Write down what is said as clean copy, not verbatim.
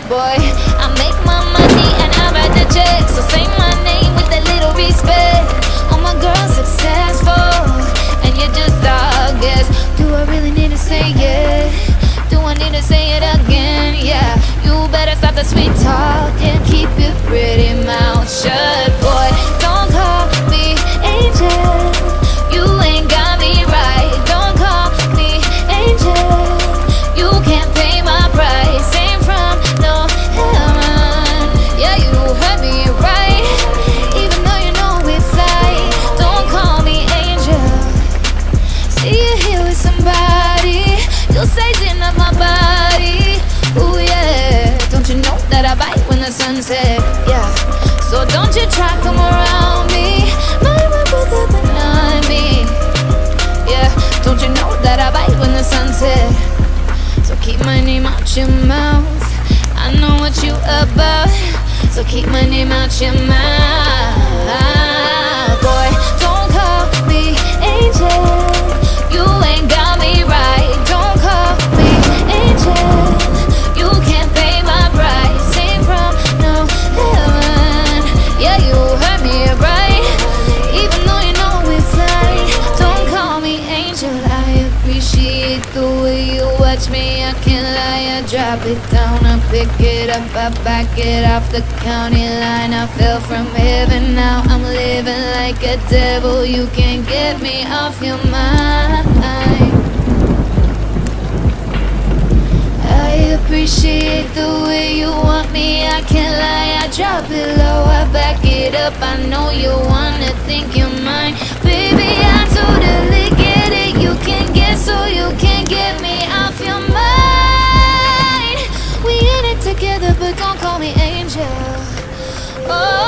boy. I make my money and I write the checks, so say my name with a little respect. All my girls successful, and you're just a guess. Do I really need to say it? Do I need to say it again? Yeah, you better stop the sweet talk and keep your pretty mouth shut, boy. Don't call me angel, you ain't got me right. Don't call me angel, you can't pay my price. Ain't from no heaven, yeah, you heard me right, even though you know it's like. Don't call me angel. See you here with somebody, you'll sizen up my body. Ooh yeah, don't you know that I bite when the sun sets? Yeah, so don't you try come around me, my brother behind me. Yeah, don't you know that I bite when the sun sets? So keep my name out your mouth, I know what you about. So keep my name out your mouth, boy. Don't call me angel, you ain't got me right. Don't call me angel, you can't pay my price. Ain't from no heaven, yeah, you heard me right, even though you know it's like. Don't call me angel, I appreciate the way you watch me. I can't lie, I drop it down, I pick it up, I back it off the county line. I fell from heaven, now I'm living like a devil. You can't get me off your mind. I appreciate the way you want me, I can't lie, I drop it low, I back it up. I know you wanna think you're mine, baby, I totally get it. You can get, so you can't get me off your mind. We in it together, but don't call me angel. Oh,